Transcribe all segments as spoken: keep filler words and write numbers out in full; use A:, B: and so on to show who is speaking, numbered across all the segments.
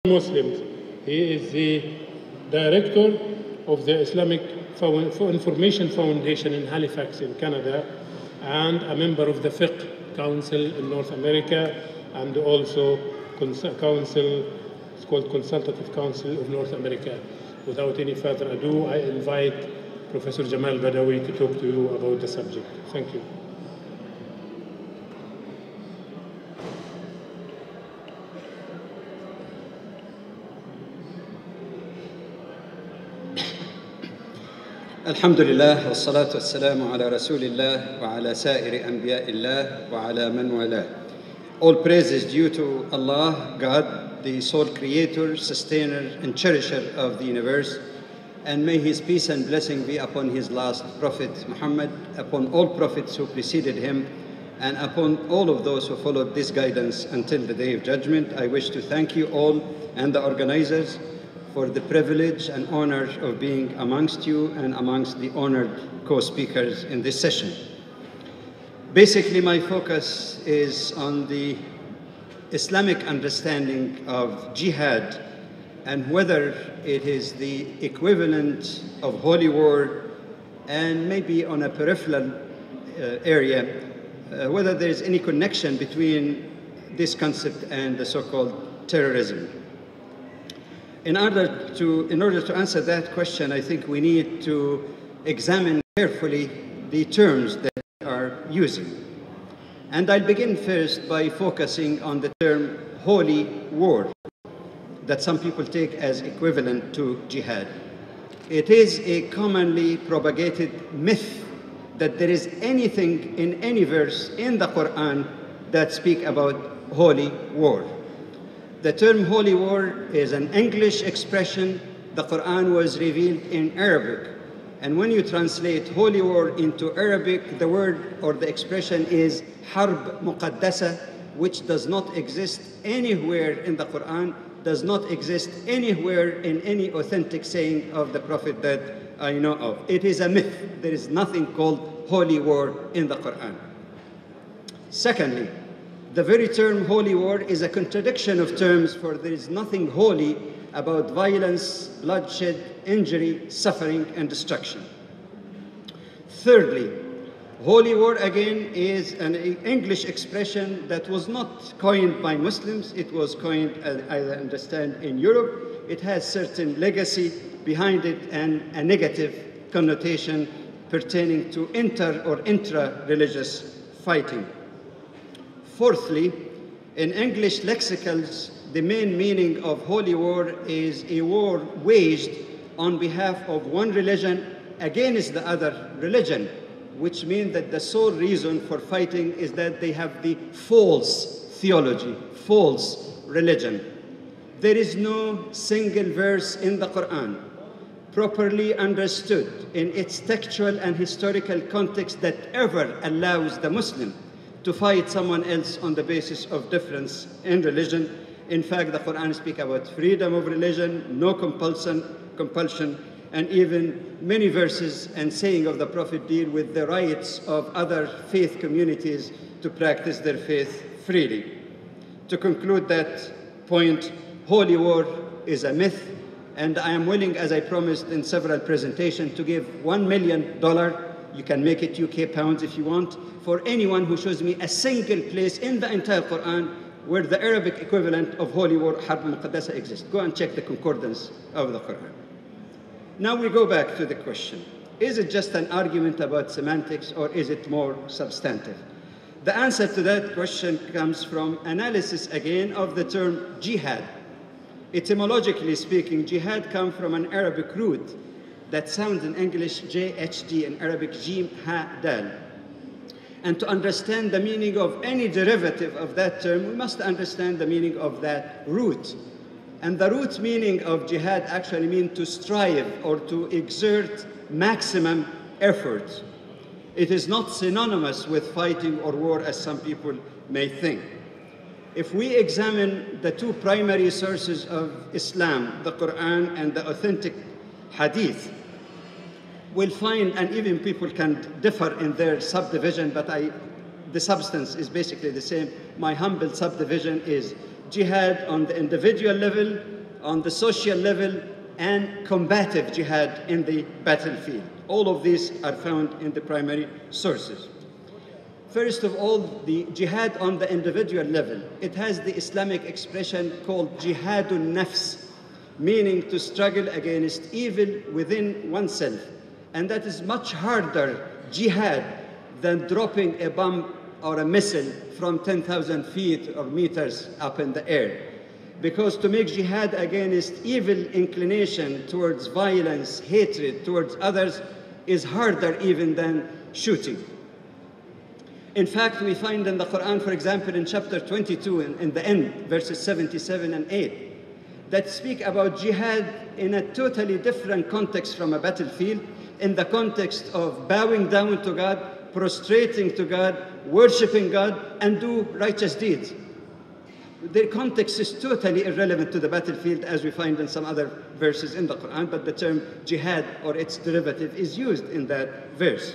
A: Muslims. He is the director of the Islamic Information Foundation in Halifax in Canada, and a member of the Fiqh Council in North America, and also council, it's called Consultative Council of North America. Without any further ado, I invite Professor Jamal Badawi to talk to you about the subject. Thank you.
B: الحمد لله والصلاة والسلام على رسول الله وعلى سائر أنبياء الله وعلى من والاه. All praise is due to Allah, God, the sole creator, sustainer, and cherisher of the universe. And may His peace and blessing be upon His last Prophet Muhammad, upon all prophets who preceded him, and upon all of those who followed this guidance until the Day of Judgment. I wish to thank you all and the organizers for the privilege and honor of being amongst you and amongst the honored co-speakers in this session. Basically, my focus is on the Islamic understanding of jihad and whether it is the equivalent of holy war, and maybe on a peripheral uh, area, uh, whether there is any connection between this concept and the so-called terrorism. In order to, in order to answer that question, I think we need to examine carefully the terms that we are using. And I'll begin first by focusing on the term holy war that some people take as equivalent to jihad. It is a commonly propagated myth that there is anything in any verse in the Quran that speak about holy war. The term holy war is an English expression. The Quran was revealed in Arabic. And when you translate holy war into Arabic, the word or the expression is harb muqaddasa, which does not exist anywhere in the Quran, does not exist anywhere in any authentic saying of the Prophet that I know of. It is a myth. There is nothing called holy war in the Quran. Secondly, the very term holy war is a contradiction of terms, for there is nothing holy about violence, bloodshed, injury, suffering, and destruction. Thirdly, holy war again is an English expression that was not coined by Muslims. It was coined, as I understand, in Europe. It has certain legacy behind it and a negative connotation pertaining to inter or intra-religious fighting. Fourthly, in English lexicals, the main meaning of holy war is a war waged on behalf of one religion against the other religion, which means that the sole reason for fighting is that they have the false theology, false religion. There is no single verse in the Quran properly understood in its textual and historical context that ever allows the Muslim to fight someone else on the basis of difference in religion. In fact, the Quran speaks about freedom of religion, no compulsion, compulsion, and even many verses and saying of the Prophet deal with the rights of other faith communities to practice their faith freely. To conclude that point, holy war is a myth, and I am willing, as I promised in several presentations, to give one million dollars, you can make it U K pounds if you want, for anyone who shows me a single place in the entire Quran where the Arabic equivalent of holy war, harb muqaddasa, exists. Go and check the concordance of the Quran. Now we go back to the question. Is it just an argument about semantics, or is it more substantive? The answer to that question comes from analysis again of the term jihad. Etymologically speaking, jihad comes from an Arabic root that sounds in English J H D, in Arabic Jim Ha Dal. And to understand the meaning of any derivative of that term, we must understand the meaning of that root. And the root meaning of jihad actually means to strive or to exert maximum effort. It is not synonymous with fighting or war, as some people may think. If we examine the two primary sources of Islam, the Quran and the authentic Hadith, we'll find, and even people can differ in their subdivision, but I, the substance is basically the same. My humble subdivision is jihad on the individual level on the social level, and combative jihad in the battlefield. All of these are found in the primary sources. First of all, the jihad on the individual level. It has the Islamic expression called jihadun nafs, meaning to struggle against evil within oneself. And that is much harder jihad than dropping a bomb or a missile from ten thousand feet or meters up in the air. Because to make jihad against evil inclination towards violence, hatred towards others is harder even than shooting. In fact, we find in the Quran, for example, in chapter twenty-two, in, in the end, verses seventy-seven and eight, that speak about jihad in a totally different context from a battlefield, in the context of bowing down to God, prostrating to God, worshiping God, and do righteous deeds. The context is totally irrelevant to the battlefield, as we find in some other verses in the Quran, but the term jihad or its derivative is used in that verse.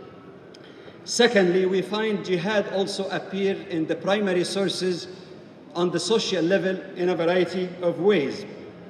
B: Secondly, we find jihad also appear in the primary sources on the social level in a variety of ways.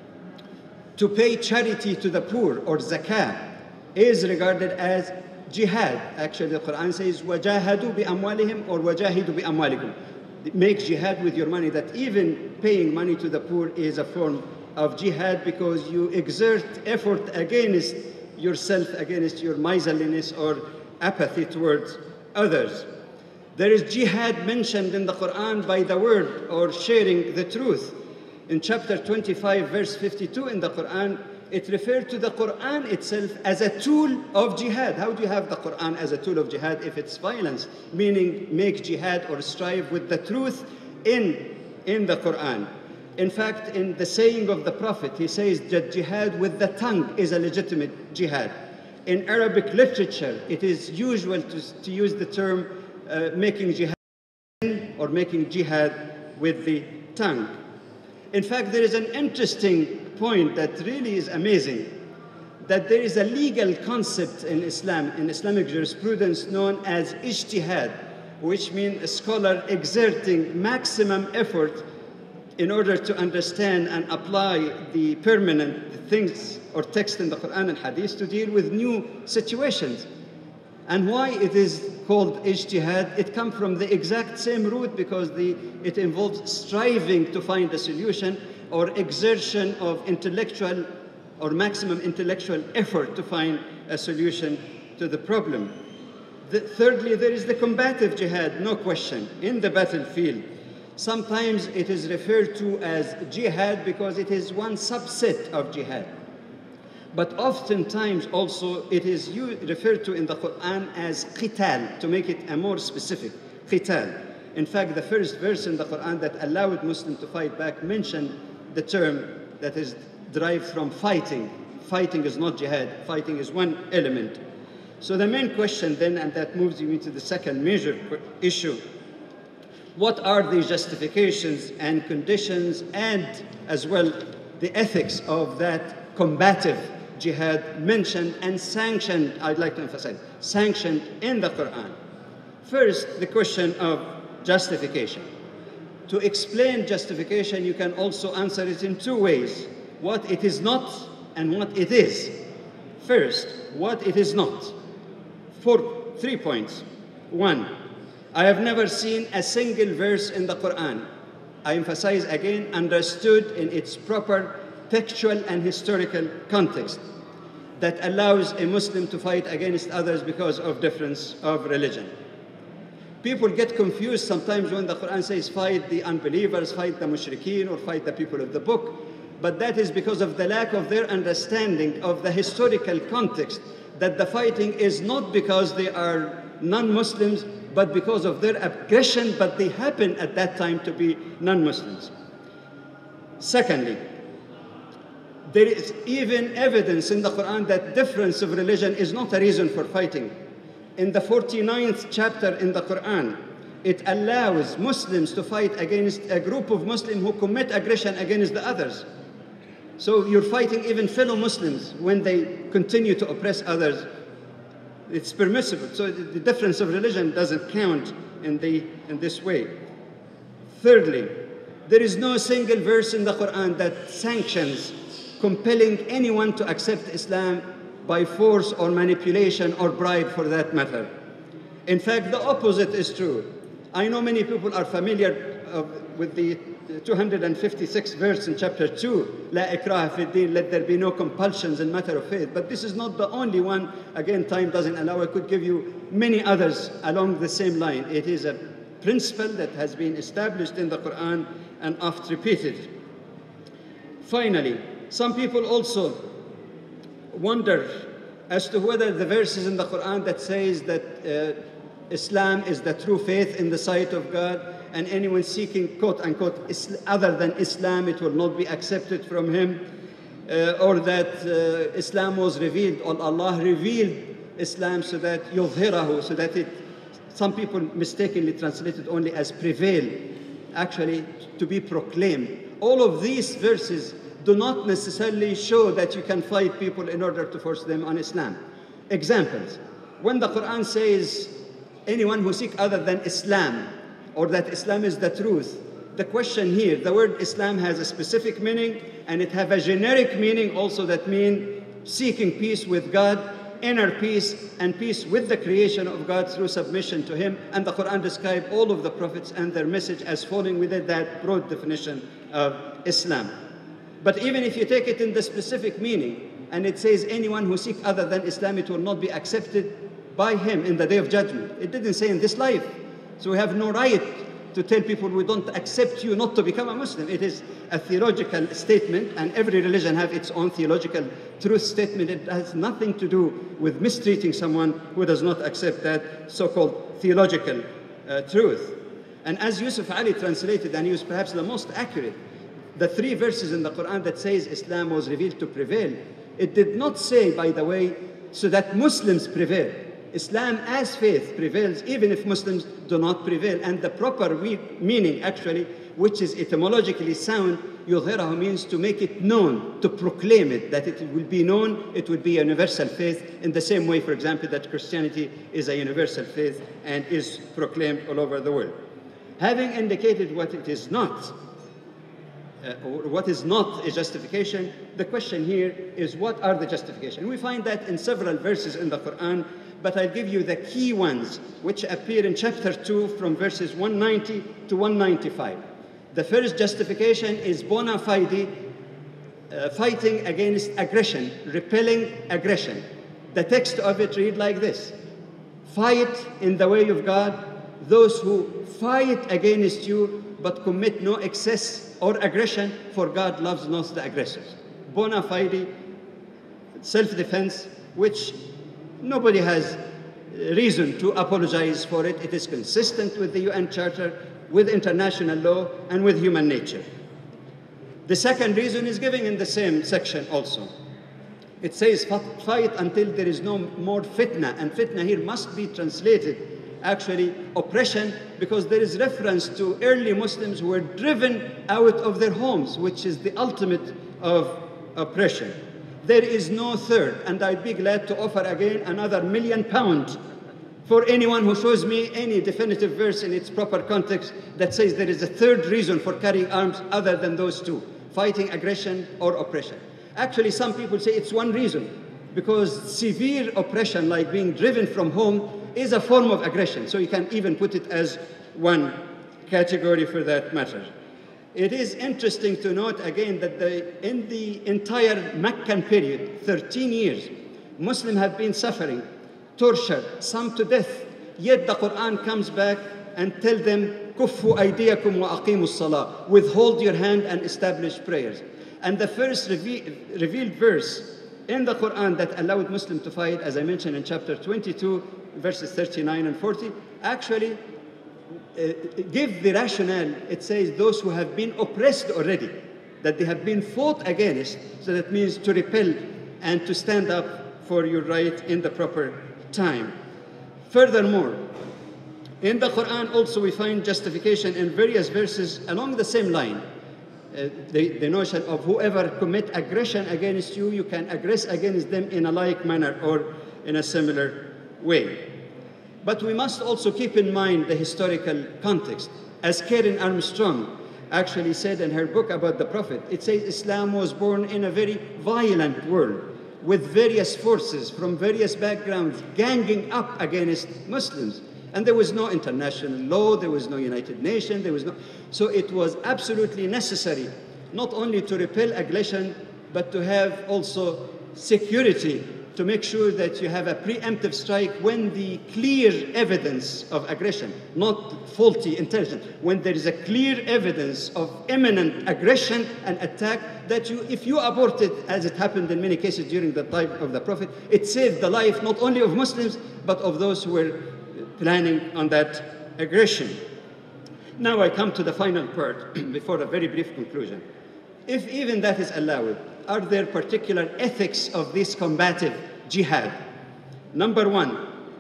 B: To pay charity to the poor, or zakah, is regarded as jihad. Actually, the Quran says, وَجَاهَدُوا بِأَمْوَالِهِمْ or وَجَاهِدُوا بِأَمْوَالِكُمْ. Make jihad with your money. That even paying money to the poor is a form of jihad, because you exert effort against yourself, against your miserliness or apathy towards others. There is jihad mentioned in the Quran by the word, or sharing the truth. In chapter twenty-five, verse fifty-two in the Quran, it referred to the Quran itself as a tool of jihad. How do you have the Quran as a tool of jihad if it's violence? Meaning, make jihad or strive with the truth in, in the Quran. In fact, in the saying of the Prophet, he says that jihad with the tongue is a legitimate jihad. In Arabic literature, it is usual to, to use the term uh, making jihad or making jihad with the tongue. In fact, there is an interesting point that really is amazing, that there is a legal concept in Islam, in Islamic jurisprudence, known as ijtihad, which means a scholar exerting maximum effort in order to understand and apply the permanent things or text in the Quran and Hadith to deal with new situations. And why it is called ijtihad? It comes from the exact same root, because the, it involves striving to find a solution, or exertion of intellectual or maximum intellectual effort to find a solution to the problem. The, thirdly, there is the combative jihad, no question, in the battlefield. Sometimes it is referred to as jihad because it is one subset of jihad. But oftentimes also it is referred to in the Quran as qital, to make it a more specific, qital. In fact, the first verse in the Quran that allowed Muslims to fight back mentioned the term that is derived from fighting. Fighting is not jihad, fighting is one element. So the main question then, and that moves you into the second major issue, what are the justifications and conditions, and as well the ethics of that combative jihad mentioned and sanctioned, I'd like to emphasize, sanctioned in the Quran? First, the question of justification. To explain justification, you can also answer it in two ways: what it is not and what it is. First, what it is not. Four, three points. One, I have never seen a single verse in the Quran, I emphasize again, understood in its proper textual and historical context, that allows a Muslim to fight against others because of difference of religion. People get confused sometimes when the Quran says fight the unbelievers, fight the mushrikeen, or fight the people of the book. But that is because of the lack of their understanding of the historical context, that the fighting is not because they are non-Muslims, but because of their aggression, but they happen at that time to be non-Muslims. Secondly, there is even evidence in the Quran that difference of religion is not a reason for fighting. In the forty-ninth chapter in the Quran, it allows Muslims to fight against a group of Muslims who commit aggression against the others. So you're fighting even fellow Muslims when they continue to oppress others. It's permissible. So the difference of religion doesn't count in, the, in this way. Thirdly, There is no single verse in the Quran that sanctions compelling anyone to accept Islam by force or manipulation or bribe for that matter. In fact, the opposite is true. I know many people are familiar uh, with the two hundred fifty-sixth verse in chapter two, La ikraha fi din, let there be no compulsions in matter of faith. But this is not the only one. Again, time doesn't allow. I could give you many others along the same line. It is a principle that has been established in the Quran and oft repeated. Finally, some people also wonder as to whether the verses in the Quran that says that uh, Islam is the true faith in the sight of God, and anyone seeking quote-unquote other than Islam, it will not be accepted from him, uh, or that uh, Islam was revealed, or Allah revealed Islam so that yudhirahu, so that it, some people mistakenly translate it only as prevail, actually to be proclaimed. All of these verses do not necessarily show that you can fight people in order to force them on Islam. Examples. When the Quran says anyone who seeks other than Islam, or that Islam is the truth, the question here, the word Islam has a specific meaning, and it has a generic meaning also that means seeking peace with God, inner peace, and peace with the creation of God through submission to Him. And the Quran describes all of the prophets and their message as falling within that broad definition of Islam. But even if you take it in the specific meaning, and it says anyone who seeks other than Islam, it will not be accepted by Him in the day of judgment. It didn't say in this life. So we have no right to tell people we don't accept you not to become a Muslim. It is a theological statement, and every religion has its own theological truth statement. It has nothing to do with mistreating someone who does not accept that so-called theological uh, truth. And as Yusuf Ali translated, and he was perhaps the most accurate, the three verses in the Quran that says Islam was revealed to prevail, it did not say, by the way, so that Muslims prevail. Islam as faith prevails even if Muslims do not prevail. And the proper meaning, actually, which is etymologically sound, yudhirahu means to make it known, to proclaim it, that it will be known, it will be a universal faith, in the same way, for example, that Christianity is a universal faith and is proclaimed all over the world. Having indicated what it is not, Uh, or what is not a justification, the question here is what are the justifications? We find that in several verses in the Quran, but I'll give you the key ones which appear in chapter two from verses one ninety to one ninety-five. The first justification is bona fide, uh, fighting against aggression, repelling aggression. The text of it reads like this: fight in the way of God those who fight against you but commit no excess or aggression, for God loves not the aggressors. Bona fide self-defense, which nobody has reason to apologize for it. It is consistent with the U N Charter, with international law, and with human nature. The second reason is given in the same section also. It says, fight until there is no more fitna, and fitna here must be translated actually oppression, because there is reference to early Muslims who were driven out of their homes, which is the ultimate of oppression. There is no third, and I'd be glad to offer again another million pounds for anyone who shows me any definitive verse in its proper context that says there is a third reason for carrying arms other than those two, fighting aggression or oppression. Actually, some people say it's one reason, because severe oppression, like being driven from home, is a form of aggression. So you can even put it as one category for that matter. It is interesting to note again that the, in the entire Meccan period, thirteen years, Muslims have been suffering, tortured, some to death. Yet the Quran comes back and tells them, Kuffu aydiyakum wa aqimu salah, withhold your hand and establish prayers. And the first reve revealed verse in the Quran that allowed Muslims to fight, as I mentioned in chapter twenty-two, verses thirty-nine and forty, actually uh, give the rationale. It says those who have been oppressed already, that they have been fought against, so that means to repel and to stand up for your right in the proper time. Furthermore, in the Quran also we find justification in various verses along the same line. Uh, the, the notion of whoever commit aggression against you, you can aggress against them in a like manner or in a similar way. But we must also keep in mind the historical context. As Karen Armstrong, actually said in her book about the Prophet. It says Islam was born in a very violent world with various forces from various backgrounds ganging up against Muslims. And there was no international law, there was no United Nations, there was no... So it was absolutely necessary not only to repel aggression, but to have also security to make sure that you have a preemptive strike when the clear evidence of aggression, not faulty intelligence, when there is a clear evidence of imminent aggression and attack, that you, if you abort it, as it happened in many cases during the time of the Prophet, it saved the life not only of Muslims, but of those who were planning on that aggression. Now I come to the final part before a very brief conclusion. If even that is allowed, are there particular ethics of this combative jihad? Number one,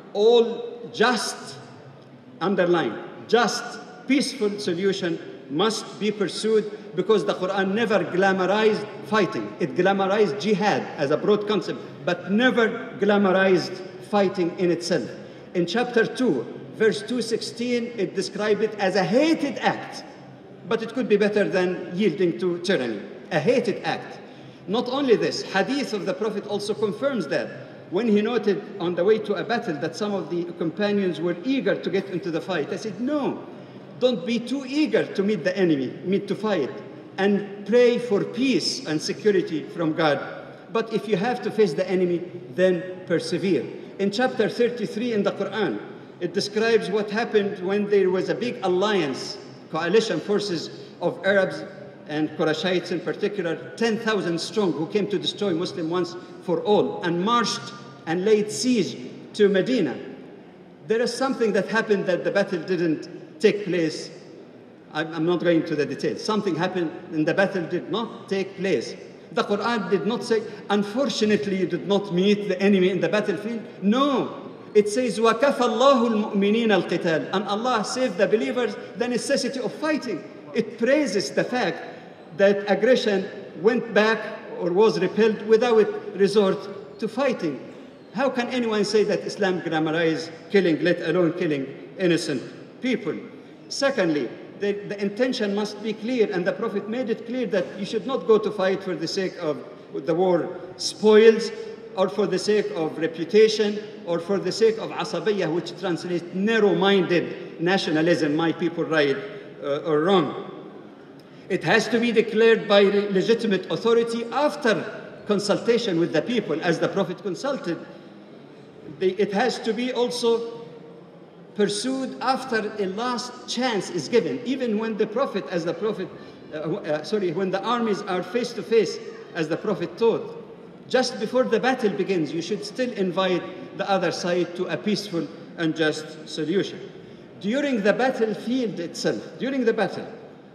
B: all just, underline, just peaceful solution must be pursued, because the Quran never glamorized fighting. It glamorized jihad as a broad concept, but never glamorized fighting in itself. In chapter two, verse two sixteen, it described it as a hated act, but it could be better than yielding to tyranny. A hated act. Not only this, hadith of the Prophet also confirms that when he noted on the way to a battle that some of the companions were eager to get into the fight. I said, no, don't be too eager to meet the enemy, meet to fight, and pray for peace and security from God. But if you have to face the enemy, then persevere. In chapter thirty-three in the Quran, it describes what happened when there was a big alliance, coalition forces of Arabs and Qurayshites in particular, ten thousand strong, who came to destroy Muslim once for all, and marched and laid siege to Medina. There is something that happened that the battle didn't take place. I'm not going into the details. Something happened and the battle did not take place. The Quran did not say, unfortunately, you did not meet the enemy in the battlefield. No, it says, وَكَفَى اللَّهُ الْمُؤْمِنِينَ الْقِتَالِ, and Allah saved the believers the necessity of fighting. It praises the fact that aggression went back or was repelled without resort to fighting. How can anyone say that Islam glamorizes killing, let alone killing innocent people? Secondly, the, the intention must be clear, and the Prophet made it clear that you should not go to fight for the sake of the war spoils, or for the sake of reputation, or for the sake of asabiyah, which translates narrow-minded nationalism, my people right uh, or wrong. It has to be declared by legitimate authority after consultation with the people, as the Prophet consulted. The, it has to be also pursued after a last chance is given, even when the Prophet, as the Prophet, uh, uh, sorry, when the armies are face to face, as the Prophet taught. Just before the battle begins, you should still invite the other side to a peaceful and just solution. During the battlefield itself, during the battle,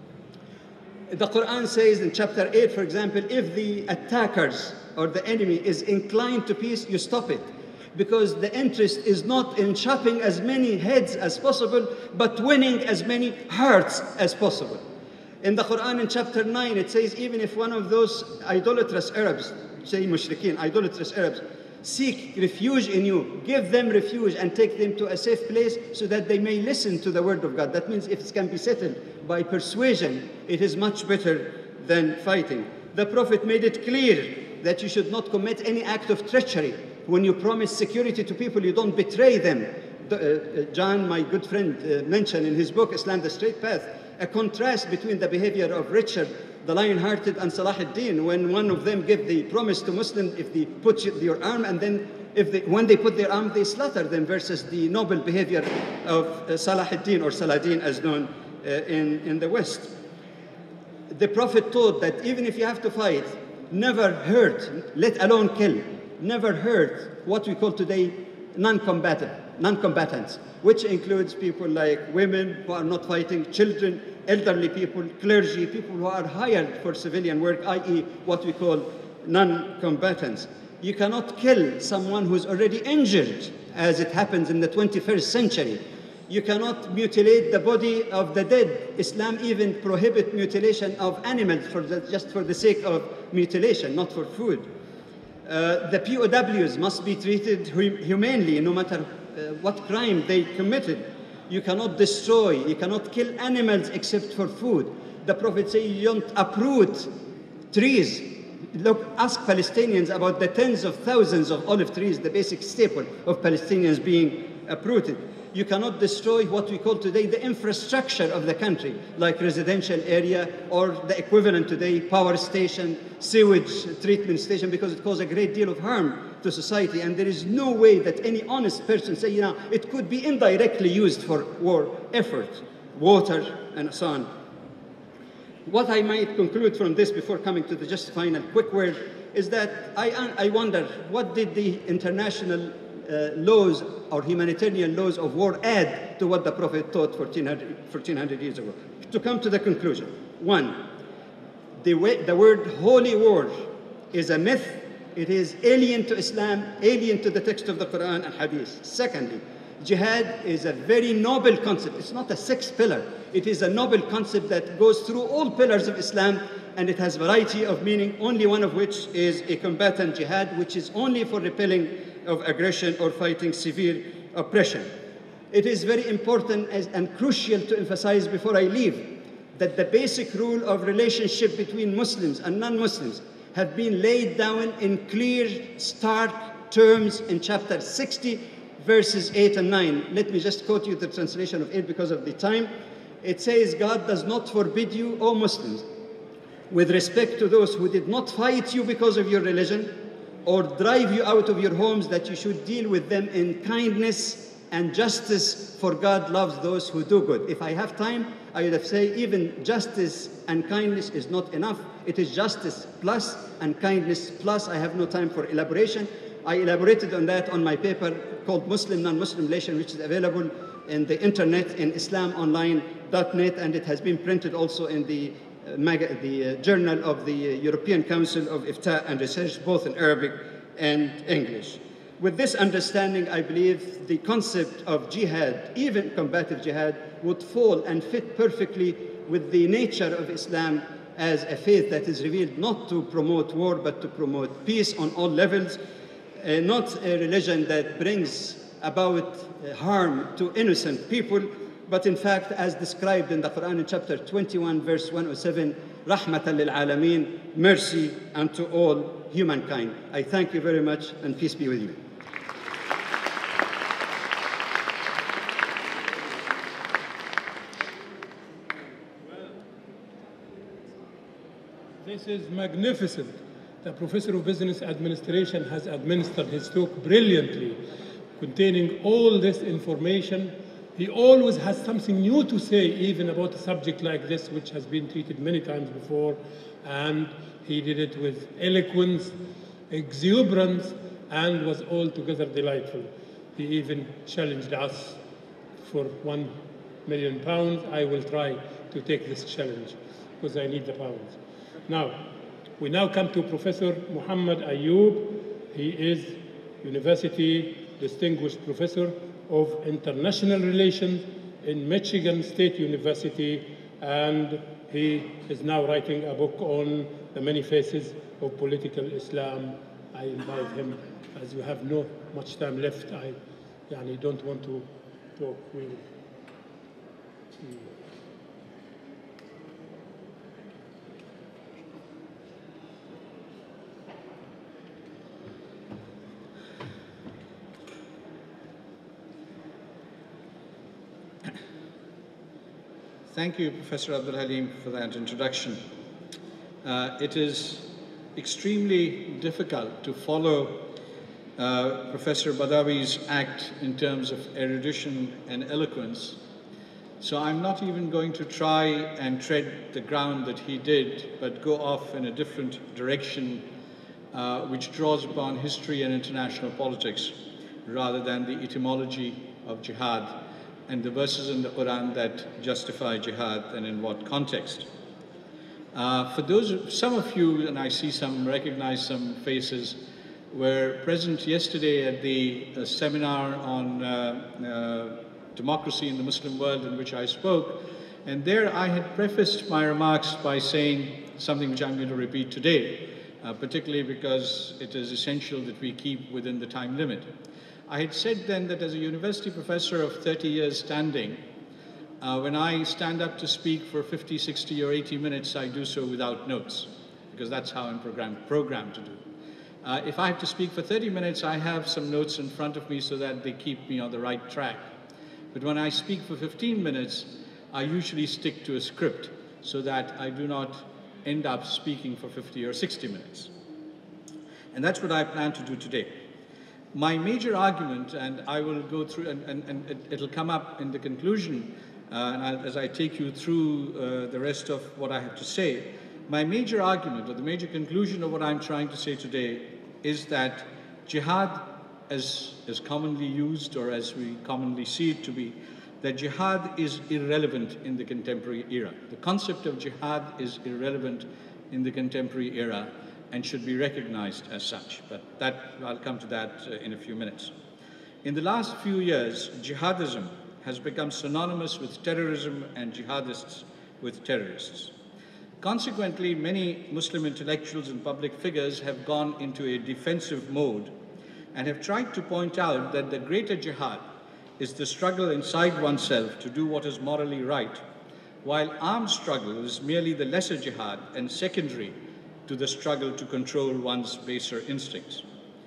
B: the Quran says in chapter eight, for example, if the attackers or the enemy is inclined to peace, you stop it. Because the interest is not in chopping as many heads as possible, but winning as many hearts as possible. In the Quran, in chapter nine, it says, even if one of those idolatrous Arabs, say mushrikeen, idolatrous Arabs, seek refuge in you, give them refuge and take them to a safe place so that they may listen to the word of God. That means if it can be settled by persuasion, it is much better than fighting. The Prophet made it clear that you should not commit any act of treachery. When you promise security to people, you don't betray them. The, uh, John, my good friend, uh, mentioned in his book, Islam, the Straight Path, a contrast between the behavior of Richard, the lion-hearted, and Salah ad-Din, when one of them gave the promise to Muslims, if they put your arm, and then if they, when they put their arm, they slaughter them, versus the noble behavior of uh, Salah ad-Din, or Saladin as known uh, in, in the West. The Prophet taught that even if you have to fight, never hurt, let alone kill, never hurt what we call today non-combatant, non-combatants, which includes people like women who are not fighting, children, elderly people, clergy, people who are hired for civilian work, that is what we call non-combatants. You cannot kill someone who's already injured, as it happens in the twenty-first century. You cannot mutilate the body of the dead. Islam even prohibits mutilation of animals for the, just for the sake of mutilation, not for food. Uh, the P O Ws must be treated humanely, no matter uh, what crime they committed. You cannot destroy, you cannot kill animals except for food. The Prophet said you don't uproot trees. Look, ask Palestinians about the tens of thousands of olive trees, the basic staple of Palestinians being uprooted. You cannot destroy what we call today the infrastructure of the country, like residential area or the equivalent today, power station, sewage treatment station, because it causes a great deal of harm to society. And there is no way that any honest person say, you know, it could be indirectly used for war effort, water, and so on. What I might conclude from this before coming to the just final quick word is that I, I wonder, what did the international uh, laws or humanitarian laws of war add to what the Prophet taught fourteen hundred years ago? To come to the conclusion, one, the, way, the word holy war is a myth. It is alien to Islam, alien to the text of the Quran and Hadith. Secondly, jihad is a very noble concept. It's not a sixth pillar. It is a noble concept that goes through all pillars of Islam, and it has a variety of meaning, only one of which is a combatant jihad, which is only for repelling of aggression or fighting severe oppression. It is very important as, and crucial to emphasize before I leave that the basic rule of relationship between Muslims and non-Muslims have been laid down in clear, stark terms in chapter sixty, verses eight and nine. Let me just quote you the translation of it because of the time. It says, God does not forbid you, O Muslims, with respect to those who did not fight you because of your religion or drive you out of your homes, that you should deal with them in kindness and justice, for God loves those who do good. If I have time, I would have said even justice and kindness is not enough. It is justice plus and kindness plus. I have no time for elaboration. I elaborated on that on my paper called Muslim Non-Muslim Relation, which is available in the internet in islam online dot net, and it has been printed also in the, uh, mag the uh, Journal of the uh, European Council of Ifta and Research, both in Arabic and English. With this understanding, I believe the concept of jihad, even combative jihad, would fall and fit perfectly with the nature of Islam as a faith that is revealed not to promote war, but to promote peace on all levels. Uh, not a religion that brings about uh, harm to innocent people, but in fact, as described in the Quran in chapter twenty-one, verse one oh seven, Rahmatan lil Alameen, mercy unto all humankind. I thank you very much, and peace be with you.
A: This is magnificent. The Professor of Business Administration has administered his talk brilliantly, containing all this information. He always has something new to say, even about a subject like this, which has been treated many times before, and he did it with eloquence, exuberance, and was altogether delightful. He even challenged us for one million pounds. I will try to take this challenge, because I need the pounds. Now, we now come to Professor Muhammad Ayub. He is University Distinguished Professor of International Relations in Michigan State University, and he is now writing a book on the many faces of political Islam. I invite him, as we have no much time left. I yani, don't want to talk. We,
C: Thank you, Professor Abdul Halim, for that introduction. Uh, it is extremely difficult to follow uh, Professor Badawi's act in terms of erudition and eloquence. So I'm not even going to try and tread the ground that he did, but go off in a different direction, uh, which draws upon history and international politics, rather than the etymology of jihad and the verses in the Quran that justify jihad and in what context. Uh, for those, some of you, and I see some, recognize some faces, were present yesterday at the uh, seminar on uh, uh, democracy in the Muslim world in which I spoke. And there I had prefaced my remarks by saying something which I'm going to repeat today, uh, particularly because it is essential that we keep within the time limit. I had said then that as a university professor of thirty years standing, Uh, when I stand up to speak for fifty, sixty, or eighty minutes, I do so without notes, because that's how I'm programmed, programmed to do. Uh, if I have to speak for thirty minutes, I have some notes in front of me so that they keep me on the right track. But when I speak for fifteen minutes, I usually stick to a script so that I do not end up speaking for fifty or sixty minutes. And that's what I plan to do today. My major argument, and I will go through, and, and, and it, it'll come up in the conclusion, uh, and I'll, as I take you through uh, the rest of what I have to say, my major argument, or the major conclusion of what I'm trying to say today, is that jihad, as is commonly used, or as we commonly see it to be, that jihad is irrelevant in the contemporary era. The concept of jihad is irrelevant in the contemporary era and should be recognized as such. But that, I'll come to that uh, in a few minutes. In the last few years, jihadism has become synonymous with terrorism and jihadists with terrorists. Consequently, many Muslim intellectuals and public figures have gone into a defensive mode and have tried to point out that the greater jihad is the struggle inside oneself to do what is morally right, while armed struggle is merely the lesser jihad and secondary to the struggle to control one's baser instincts.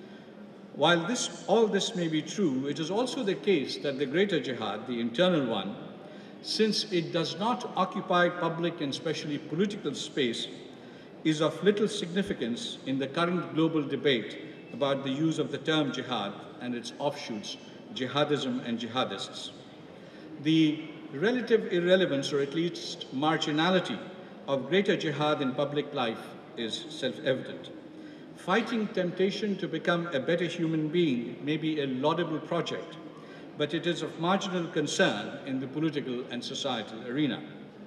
C: While this, all this may be true, it is also the case that the greater jihad, the internal one, since it does not occupy public and especially political space, is of little significance in the current global debate about the use of the term jihad and its offshoots, jihadism and jihadists. The relative irrelevance, or at least marginality, of greater jihad in public life is self-evident. Fighting temptation to become a better human being may be a laudable project, but it is of marginal concern in the political and societal arena.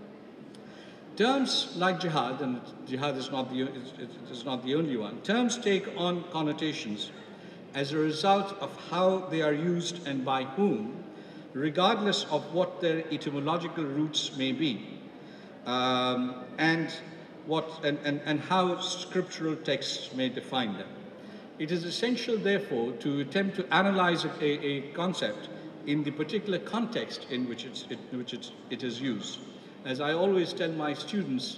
C: Terms like jihad, and jihad is not the, it is not the only one, terms take on connotations as a result of how they are used and by whom, regardless of what their etymological roots may be, um, and, what, and, and, and how scriptural texts may define them. It is essential, therefore, to attempt to analyze a, a concept in the particular context in which, it's, it, which it's, it is used. As I always tell my students,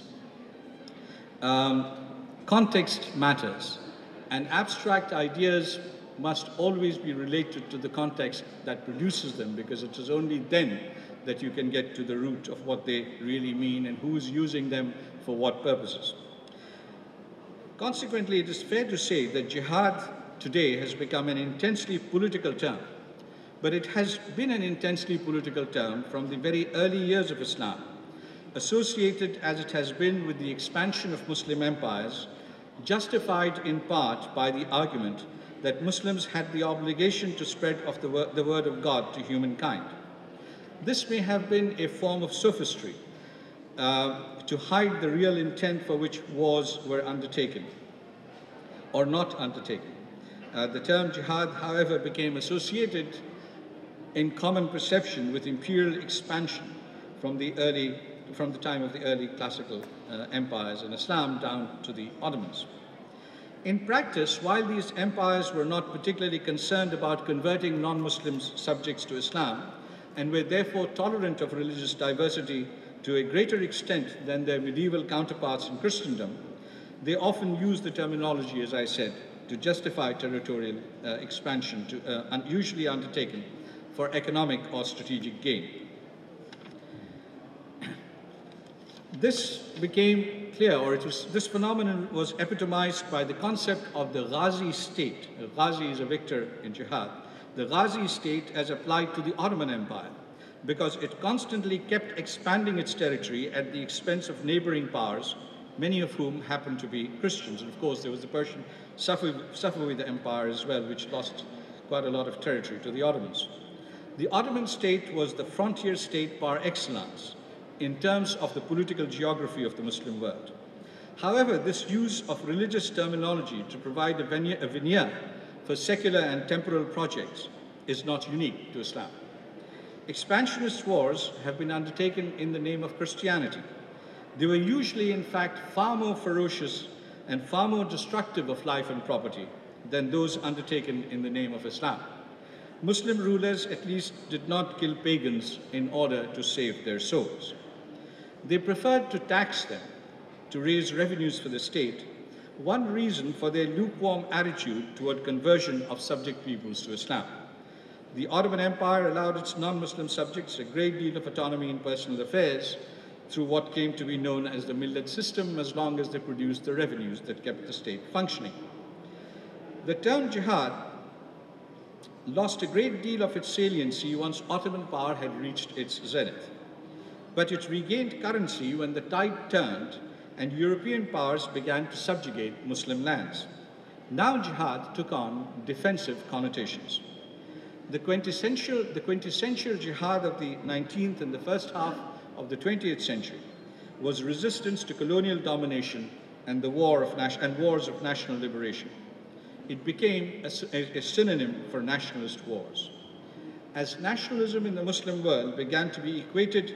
C: um, context matters, and abstract ideas must always be related to the context that produces them, because it is only then that you can get to the root of what they really mean and who is using them for what purposes. Consequently, it is fair to say that jihad today has become an intensely political term, but it has been an intensely political term from the very early years of Islam, associated as it has been with the expansion of Muslim empires, justified in part by the argument that Muslims had the obligation to spread of the, wor the word of God to humankind. This may have been a form of sophistry uh, to hide the real intent for which wars were undertaken or not undertaken. Uh, the term jihad, however, became associated in common perception with imperial expansion from the early, from the time of the early classical uh, empires in Islam down to the Ottomans. In practice, while these empires were not particularly concerned about converting non-Muslim subjects to Islam, and were therefore tolerant of religious diversity to a greater extent than their medieval counterparts in Christendom, they often used the terminology, as I said, to justify territorial uh, expansion, to, uh, usually undertaken for economic or strategic gain. This became clear, or it was, this phenomenon was epitomized by the concept of the Ghazi state. A Ghazi is a victor in jihad. The Ghazi state as applied to the Ottoman Empire, because it constantly kept expanding its territory at the expense of neighboring powers, many of whom happened to be Christians. And of course, there was the Persian Safavid Empire as well, which lost quite a lot of territory to the Ottomans. The Ottoman state was the frontier state par excellence in terms of the political geography of the Muslim world. However, this use of religious terminology to provide a veneer, a veneer for secular and temporal projects is not unique to Islam. Expansionist wars have been undertaken in the name of Christianity. They were usually, in fact, far more ferocious and far more destructive of life and property than those undertaken in the name of Islam. Muslim rulers at least did not kill pagans in order to save their souls. They preferred to tax them, to raise revenues for the state, one reason for their lukewarm attitude toward conversion of subject peoples to Islam. The Ottoman Empire allowed its non-Muslim subjects a great deal of autonomy in personal affairs through what came to be known as the millet system, as long as they produced the revenues that kept the state functioning. The term jihad lost a great deal of its saliency once Ottoman power had reached its zenith. But it regained currency when the tide turned and European powers began to subjugate Muslim lands. Now jihad took on defensive connotations. The quintessential, the quintessential jihad of the nineteenth and the first half of the twentieth century was resistance to colonial domination and the war of and wars of national liberation. It became a, a, a synonym for nationalist wars. As nationalism in the Muslim world began to be equated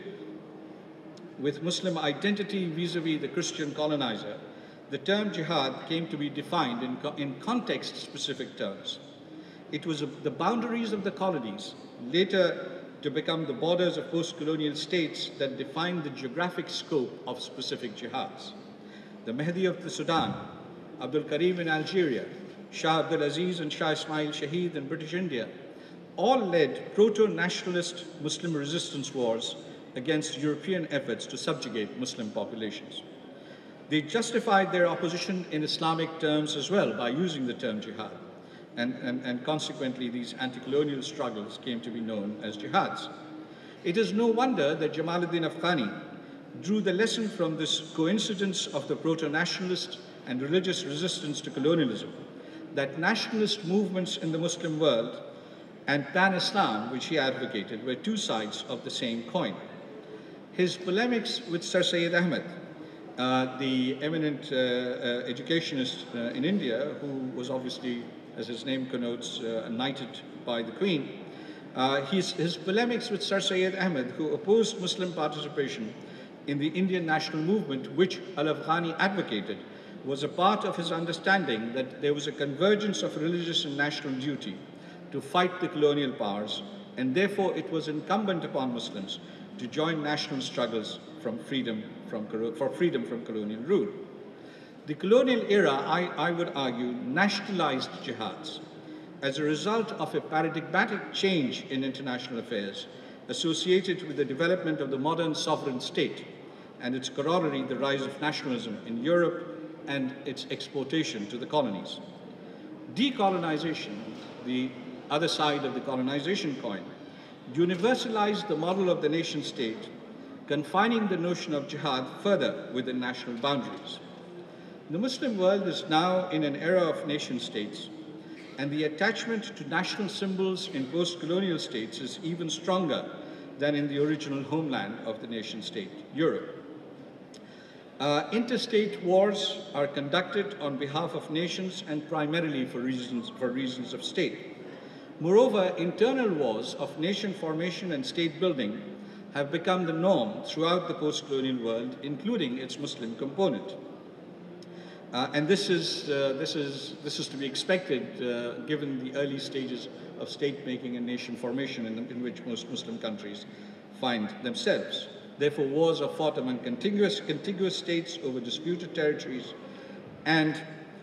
C: with Muslim identity vis-a-vis the Christian colonizer, the term jihad came to be defined in, in context-specific terms. It was a, the boundaries of the colonies, later to become the borders of post-colonial states, that defined the geographic scope of specific jihads. The Mahdi of the Sudan, Abdul Karim in Algeria, Shah Abdul Aziz and Shah Ismail Shahid in British India, all led proto-nationalist Muslim resistance wars against European efforts to subjugate Muslim populations. They justified their opposition in Islamic terms as well by using the term jihad, and, and, and consequently these anti-colonial struggles came to be known as jihads. It is no wonder that Jamaluddin Afghani drew the lesson from this coincidence of the proto-nationalist and religious resistance to colonialism, that nationalist movements in the Muslim world and pan-Islam, which he advocated, were two sides of the same coin. His polemics with Sir Syed Ahmed, uh, the eminent uh, uh, educationist uh, in India, who was obviously, as his name connotes, uh, knighted by the Queen, uh, his, his polemics with Sir Syed Ahmed, who opposed Muslim participation in the Indian national movement, which Al-Afghani advocated, was a part of his understanding that there was a convergence of religious and national duty to fight the colonial powers, and therefore it was incumbent upon Muslims to join national struggles from freedom from, for freedom from colonial rule. The colonial era, I, I would argue, nationalized jihads as a result of a paradigmatic change in international affairs associated with the development of the modern sovereign state and its corollary, the rise of nationalism in Europe and its exportation to the colonies. Decolonization, the other side of the colonization coin, universalized the model of the nation state, confining the notion of jihad further within national boundaries. The Muslim world is now in an era of nation states, and the attachment to national symbols in post-colonial states is even stronger than in the original homeland of the nation state, Europe. Uh, interstate wars are conducted on behalf of nations and primarily for reasons, for reasons of state. Moreover, internal wars of nation formation and state building have become the norm throughout the post-colonial world, including its Muslim component. Uh, and this is, uh, this, is, this is to be expected uh, given the early stages of state-making and nation formation in, in which most Muslim countries find themselves. Therefore, wars are fought among contiguous, contiguous states over disputed territories, and,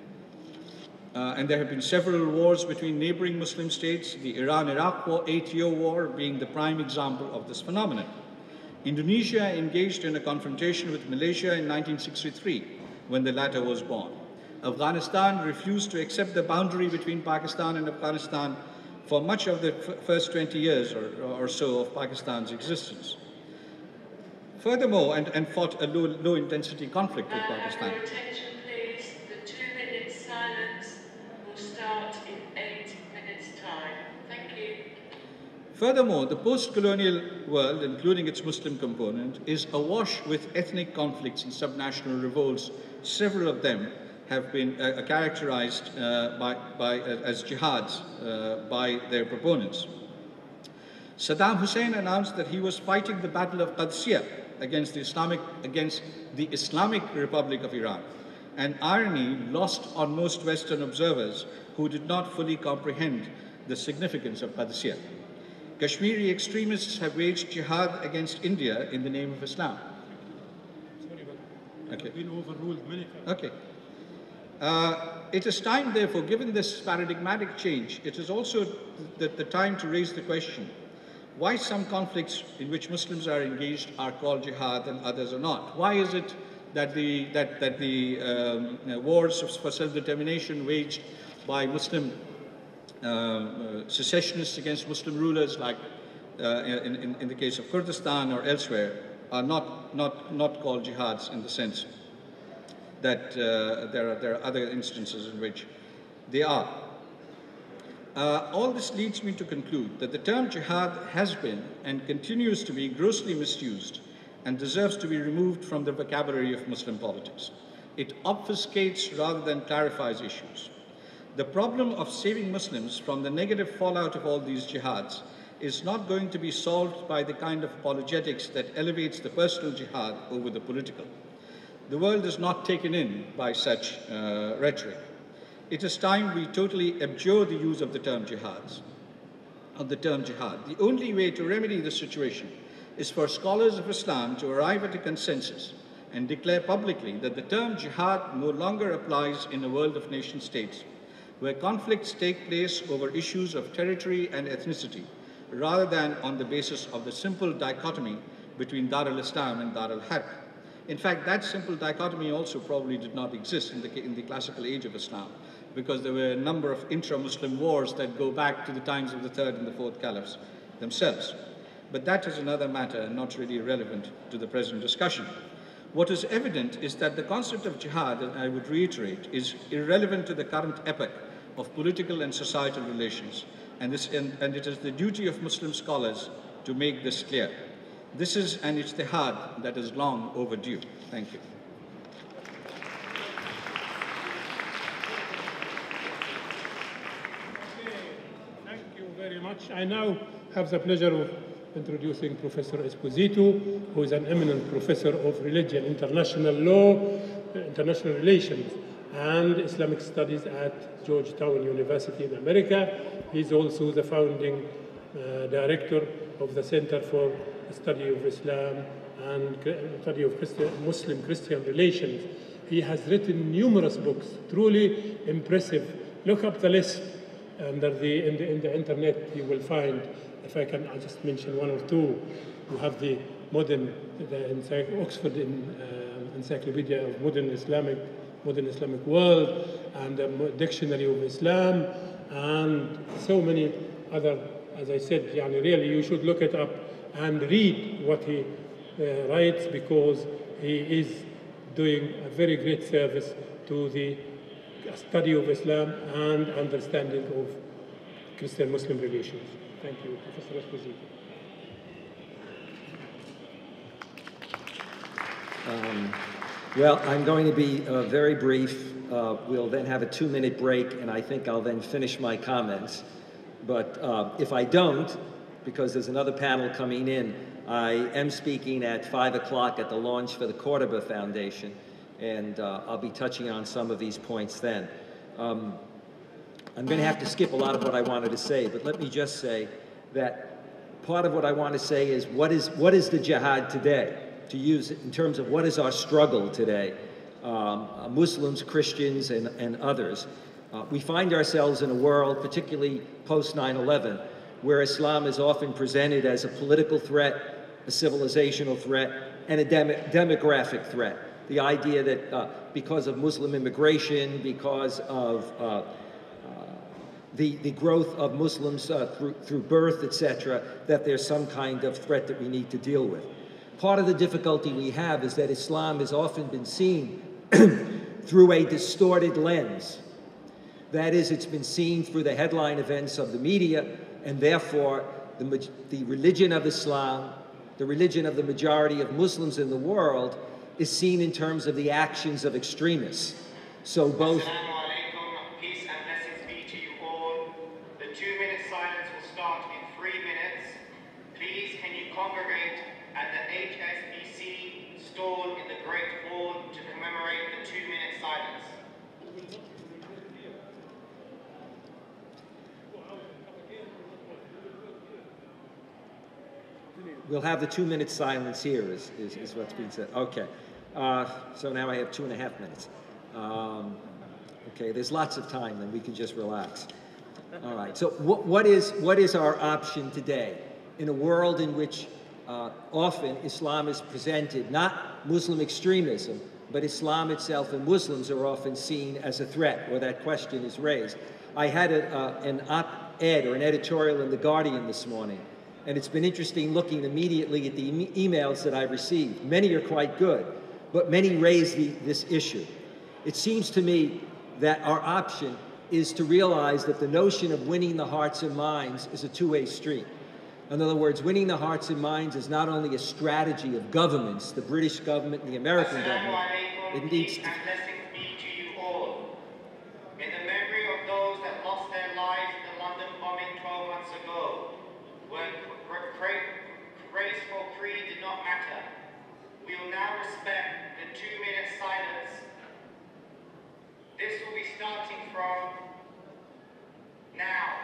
C: uh, and there have been several wars between neighboring Muslim states, the Iran-Iraq War, A T O War being the prime example of this phenomenon. Indonesia engaged in a confrontation with Malaysia in nineteen sixty-three, when the latter was born. Afghanistan refused to accept the boundary between Pakistan and Afghanistan for much of the first twenty years or, or so of Pakistan's existence. Furthermore, and, and fought a low, low intensity conflict with Pakistan.
D: Your attention, please. The two minutes silence will start in eight minutes' time. Thank you.
C: Furthermore, the post-colonial world, including its Muslim component, is awash with ethnic conflicts and subnational revolts. Several of them have been uh, characterized uh, by, by, uh, as jihads uh, by their proponents. Saddam Hussein announced that he was fighting the Battle of Qadisiyah against the Islamic, against the Islamic Republic of Iran, an irony lost on most Western observers who did not fully comprehend the significance of Qadisiyah. Kashmiri extremists have waged jihad against India in the name of Islam.
A: Sorry, but
C: Okay.
A: been overruled many times.
C: Okay. Uh, it is time, therefore, given this paradigmatic change, it is also the, the time to raise the question, why some conflicts in which Muslims are engaged are called jihad and others are not? Why is it that the, that, that the um, uh, wars for self-determination waged by Muslim uh, uh, secessionists against Muslim rulers, like uh, in, in, in the case of Kurdistan or elsewhere, are not, not, not called jihads in the sense that uh, there, are, there are other instances in which they are. Uh, all this leads me to conclude that the term jihad has been and continues to be grossly misused and deserves to be removed from the vocabulary of Muslim politics. It obfuscates rather than clarifies issues. The problem of saving Muslims from the negative fallout of all these jihads is not going to be solved by the kind of apologetics that elevates the personal jihad over the political. The world is not taken in by such uh, rhetoric. It is time we totally abjure the use of the term jihads, of the term jihad. The only way to remedy this situation is for scholars of Islam to arrive at a consensus and declare publicly that the term jihad no longer applies in a world of nation states, where conflicts take place over issues of territory and ethnicity, rather than on the basis of the simple dichotomy between Dar al-Islam and Dar al-Harb. In fact, that simple dichotomy also probably did not exist in the, in the classical age of Islam, because there were a number of intra-Muslim wars that go back to the times of the third and the fourth caliphs themselves. But that is another matter and not really relevant to the present discussion. What is evident is that the concept of jihad, and I would reiterate, is irrelevant to the current epoch of political and societal relations, and, this, and, and it is the duty of Muslim scholars to make this clear. This is an ijtihad that is long overdue. Thank you.
A: Thank you very much. I now have the pleasure of introducing Professor Esposito, who is an eminent professor of religion, international law, international relations, and Islamic studies at Georgetown University in America. He's also the founding uh, director of the Center for the Study of Islam and Study of Christian, Muslim-Christian Relations. He has written numerous books, truly impressive. Look up the list under the, in, the, in the internet. You will find, if I can, I'll just mention one or two. You have the modern, the Oxford in, uh, Encyclopedia of Modern Islamic, Modern Islamic World, and the Dictionary of Islam, and so many other. As I said, yani really, you should look it up and read what he uh, writes, because he is doing a very great service to the study of Islam and understanding of Christian-Muslim relations. Thank you, Professor Esposito.
E: Um, well, I'm going to be uh, very brief. Uh, we'll then have a two-minute break, and I think I'll then finish my comments. But uh, if I don't, because there's another panel coming in, I am speaking at five o'clock at the launch for the Cordoba Foundation, and uh, I'll be touching on some of these points then. Um, I'm going to have to skip a lot of what I wanted to say, but let me just say that part of what I want to say is what is, what is the jihad today, to use it in terms of what is our struggle today, um, Muslims, Christians, and, and others. Uh, we find ourselves in a world, particularly post nine eleven, where Islam is often presented as a political threat, a civilizational threat, and a dem demographic threat. The idea that uh, because of Muslim immigration, because of uh, uh, the, the growth of Muslims uh, through, through birth, et cetera, that there's some kind of threat that we need to deal with. Part of the difficulty we have is that Islam has often been seen through a distorted lens. That is, it's been seen through the headline events of the media, and therefore the, the religion of Islam, the religion of the majority of Muslims in the world, is seen in terms of the actions of extremists. So both...
F: Assalamu alaikum, peace and blessings be to you all. The two-minute silence will start in three minutes. Please, can you congregate at the H S B C stall in the Great Hall to commemorate the two-minute silence?
E: we'll have the two-minute silence here, is, is, is what's being said. Okay. Uh, so now I have two and a half minutes. Um, okay, there's lots of time, then we can just relax. All right, so what, what, is, what is our option today in a world in which uh, often Islam is presented, not Muslim extremism, but Islam itself and Muslims are often seen as a threat, or that question is raised. I had a, uh, an op-ed or an editorial in The Guardian this morning, and it's been interesting looking immediately at the e emails that I received. Many are quite good, but many raise the, this issue. It seems to me that our option is to realize that the notion of winning the hearts and minds is a two-way street. In other words, winning the hearts and minds is not only a strategy of governments, the British government and the American government. It needs to...
F: And blessings be to you all. In the memory of those that lost their lives in the London bombing twelve months ago, when race or creed did not matter, we will now respect the two-minute silence. This will be starting from now.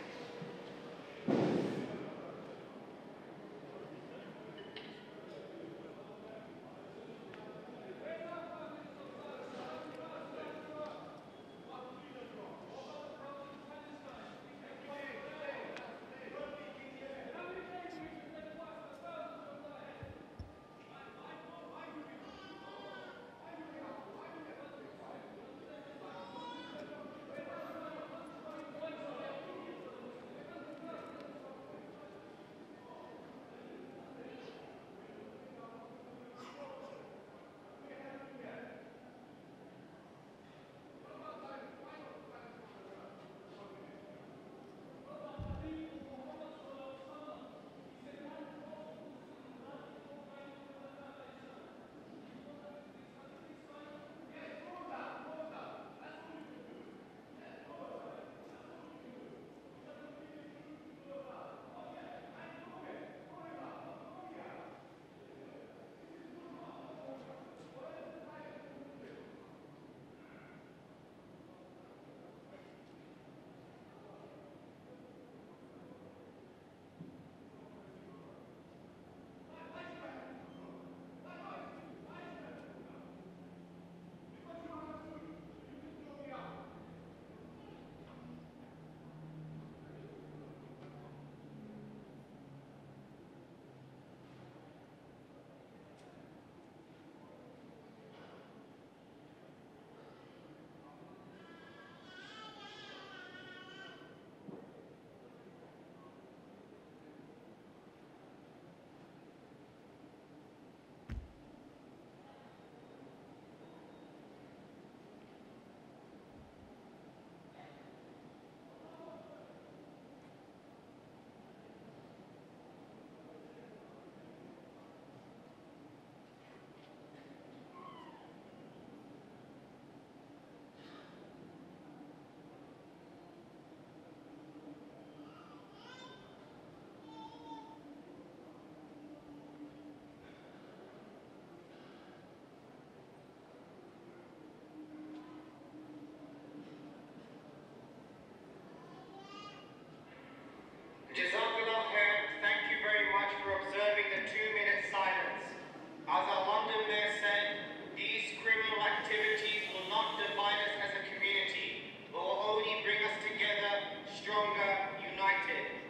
F: Jazakallah khair, thank you very much for observing the two-minute silence. As our London Mayor said, these criminal activities will not divide us as a community, but will only bring us together, stronger, united.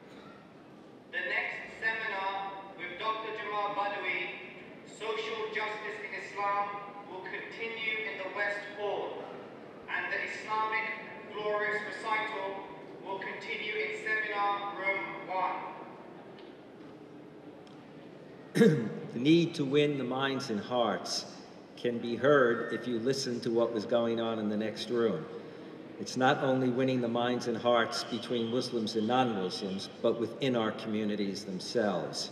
F: The next seminar with Doctor Jamal Badawi, Social Justice in Islam, will continue in the West Hall, and the Islamic Glorious Recital will continue in Seminar Room one.
E: The need to win the minds and hearts can be heard if you listen to what was going on in the next room. It's not only winning the minds and hearts between Muslims and non-Muslims, but within our communities themselves.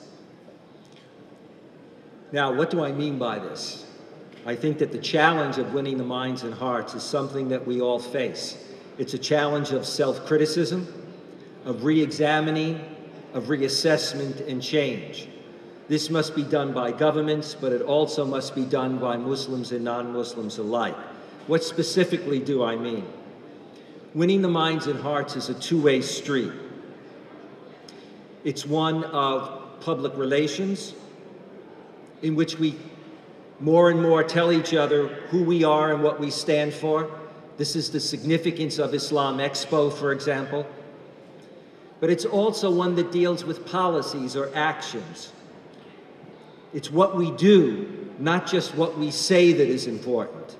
E: Now, what do I mean by this? I think that the challenge of winning the minds and hearts is something that we all face. It's a challenge of self-criticism, of re-examining, of reassessment and change. This must be done by governments, but it also must be done by Muslims and non-Muslims alike. What specifically do I mean? Winning the minds and hearts is a two-way street. It's one of public relations, in which we more and more tell each other who we are and what we stand for. This is the significance of Islam Expo, for example. But it's also one that deals with policies or actions. It's what we do, not just what we say, that is important.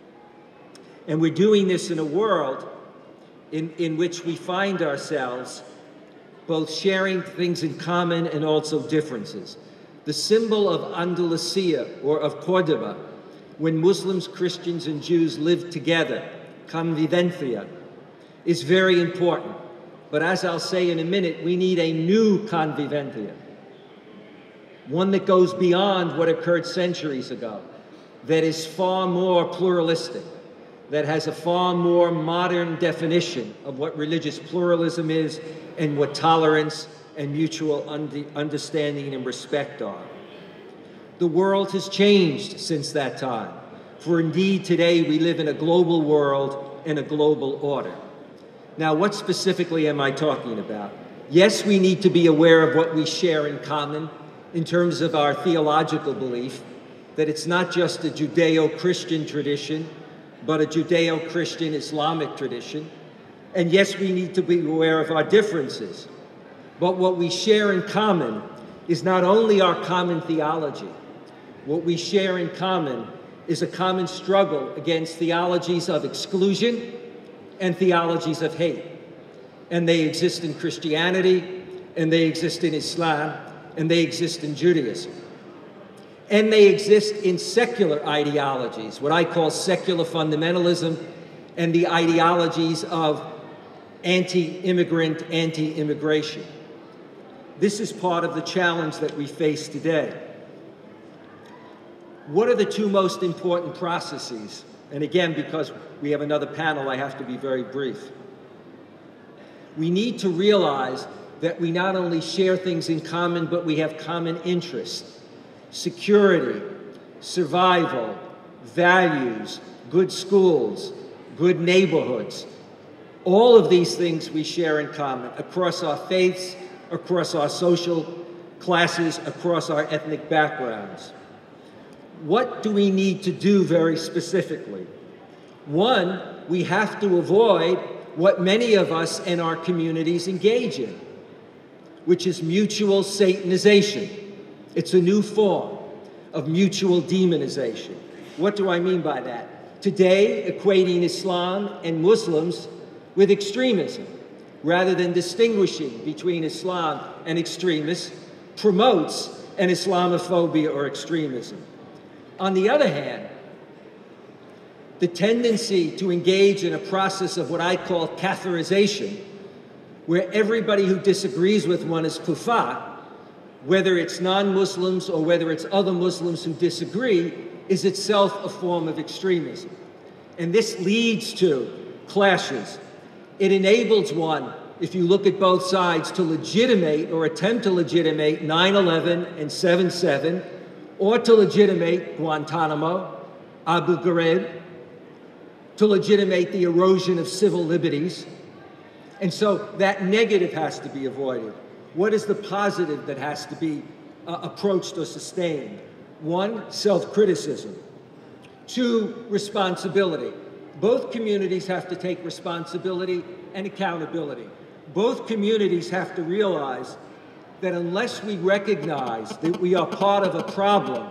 E: And we're doing this in a world in, in which we find ourselves both sharing things in common and also differences. The symbol of Andalusia, or of Cordoba, when Muslims, Christians, and Jews live together, convivencia, is very important. But as I'll say in a minute, we need a new convivencia, one that goes beyond what occurred centuries ago, that is far more pluralistic, that has a far more modern definition of what religious pluralism is and what tolerance and mutual understanding and respect are. The world has changed since that time, for indeed today we live in a global world and a global order. Now, what specifically am I talking about? Yes, we need to be aware of what we share in common in terms of our theological belief, that it's not just a Judeo-Christian tradition, but a Judeo-Christian Islamic tradition. And yes, we need to be aware of our differences. But what we share in common is not only our common theology. What we share in common is a common struggle against theologies of exclusion and theologies of hate. And they exist in Christianity, and they exist in Islam, and they exist in Judaism. And they exist in secular ideologies, what I call secular fundamentalism, and the ideologies of anti-immigrant, anti-immigration. This is part of the challenge that we face today. What are the two most important processes? And again, because we have another panel, I have to be very brief. We need to realize that we not only share things in common, but we have common interests: security, survival, values, good schools, good neighborhoods. All of these things we share in common across our faiths, across our social classes, across our ethnic backgrounds. What do we need to do very specifically? One, we have to avoid what many of us in our communities engage in, which is mutual Satanization. It's a new form of mutual demonization. What do I mean by that? Today, equating Islam and Muslims with extremism, rather than distinguishing between Islam and extremists, promotes an Islamophobia or extremism. On the other hand, the tendency to engage in a process of what I call Catharization, where everybody who disagrees with one is kuffar, whether it's non-Muslims or whether it's other Muslims who disagree, is itself a form of extremism. And this leads to clashes. It enables one, if you look at both sides, to legitimate or attempt to legitimate nine eleven and seven seven, or to legitimate Guantanamo, Abu Ghraib, to legitimate the erosion of civil liberties. And so that negative has to be avoided. What is the positive that has to be uh, approached or sustained? One, self-criticism. Two, responsibility. Both communities have to take responsibility and accountability. Both communities have to realize that unless we recognize that we are part of a problem,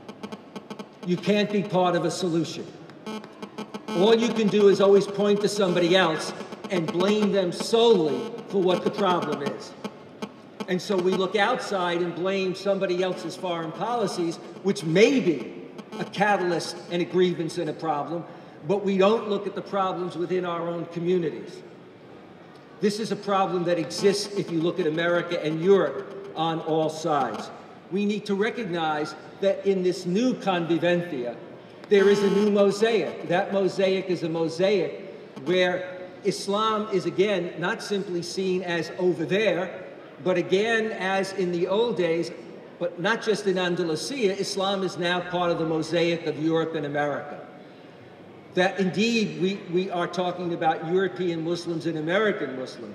E: you can't be part of a solution. All you can do is always point to somebody else and blame them solely for what the problem is. And so we look outside and blame somebody else's foreign policies, which may be a catalyst and a grievance and a problem, but we don't look at the problems within our own communities. This is a problem that exists if you look at America and Europe on all sides. We need to recognize that in this new convivencia, there is a new mosaic. That mosaic is a mosaic where Islam is, again, not simply seen as over there, but again, as in the old days, but not just in Andalusia, Islam is now part of the mosaic of Europe and America. That indeed we, we are talking about European Muslims and American Muslims.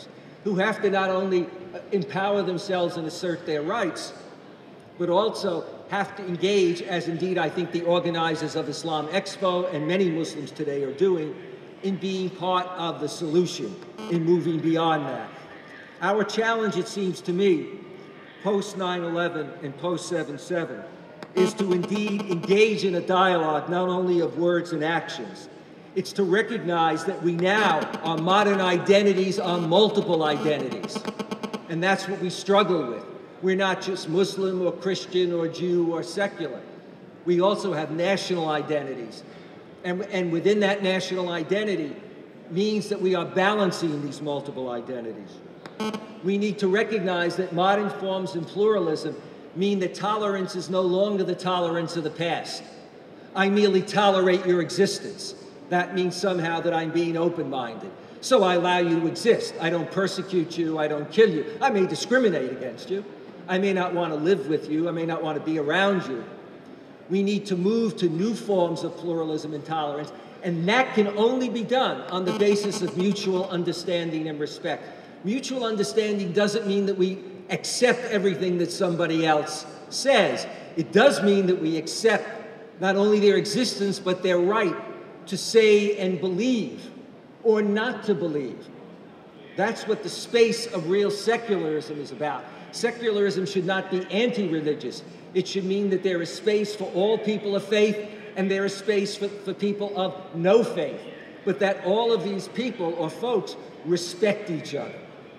E: who have to not only empower themselves and assert their rights, but also have to engage, as indeed I think the organizers of Islam Expo and many Muslims today are doing, in being part of the solution, in moving beyond that. Our challenge, it seems to me, post nine eleven and post seven seven, is to indeed engage in a dialogue not only of words and actions. It's to recognize that we now are modern identities on multiple identities. And that's what we struggle with. We're not just Muslim or Christian or Jew or secular. We also have national identities. And, and within that national identity means that we are balancing these multiple identities. We need to recognize that modern forms of pluralism mean that tolerance is no longer the tolerance of the past. I merely tolerate your existence. That means somehow that I'm being open-minded. So I allow you to exist. I don't persecute you. I don't kill you. I may discriminate against you. I may not want to live with you. I may not want to be around you. We need to move to new forms of pluralism and tolerance, and that can only be done on the basis of mutual understanding and respect. Mutual understanding doesn't mean that we accept everything that somebody else says. It does mean that we accept not only their existence, but their right to say and believe, or not to believe. That's what the space of real secularism is about. Secularism should not be anti-religious. It should mean that there is space for all people of faith, and there is space for, for people of no faith, but that all of these people or folks respect each other.